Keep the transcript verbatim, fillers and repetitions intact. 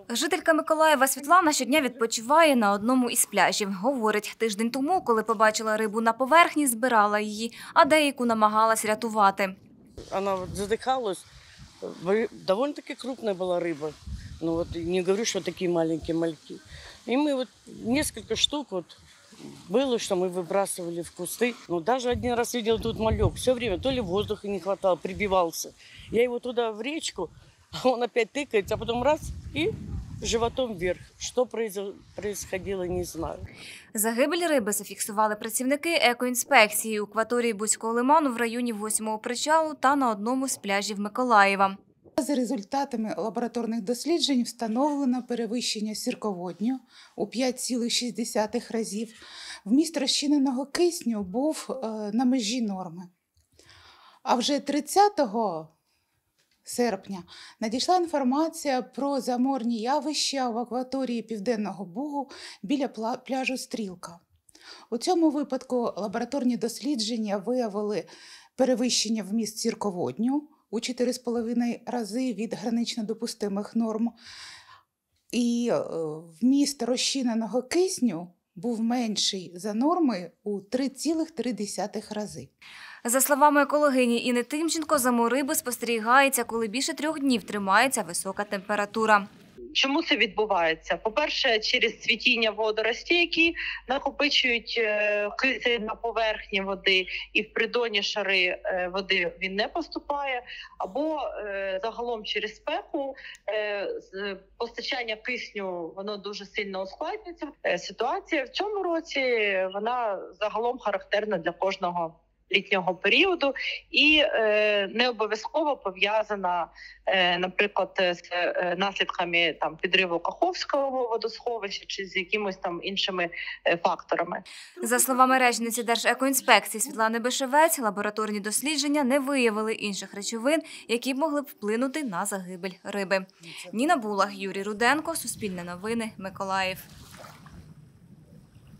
Жителька Миколаєва Світлана щодня відпочиває на одному із пляжів. Говорить, тиждень тому, коли побачила рибу на поверхні, збирала її, а деяку намагалась рятувати. Вона вот задыхалась. Довольно-таки крупная была рыба. Ну вот не говорю, что такие маленькие мальки. И мы вот несколько штук вот было, что мы выбрасывали в кусты. Но даже один раз видел тут малек. Все время то ли воздуха не хватало, прибивался. Я его туда в речку, а он опять тыкается, а потом раз и животом вверх. Що происходило, не знаю. Загибель риби зафіксували працівники екоінспекції у акваторії Буського лиману в районі восьмого причалу та на одному з пляжів Миколаєва. За результатами лабораторних досліджень встановлено перевищення сірководню у п'ять цілих шість десятих разів. Вміст розчиненого кисню був на межі норми. А вже тридцятого серпня надійшла інформація про заморні явища в акваторії Південного Бугу біля пляжу Стрілка. У цьому випадку лабораторні дослідження виявили перевищення вміст сірководню у чотири з половиною рази від гранично допустимих норм. І вміст розчиненого кисню був менший за норми у три цілих три десятих рази. За словами екологині Інни Тимченко, замор риби спостерігається, коли більше трьох днів тримається висока температура. Чому це відбувається? По-перше, через цвітіння водоростей, які накопичують кисень на поверхні води, і в придонні шари води він не поступає, або загалом через спеку постачання кисню воно дуже сильно ускладнюється. Ситуація в цьому році вона загалом характерна для кожного літнього періоду і е, не обов'язково пов'язана, е, наприклад, з е, наслідками там підриву Каховського водосховища чи з якимось там іншими е, факторами. За словами речниці Держекоінспекції Світлани Бишевець, лабораторні дослідження не виявили інших речовин, які б могли б вплинути на загибель риби. Ніна Булах, Юрій Руденко, Суспільне новини, Миколаїв.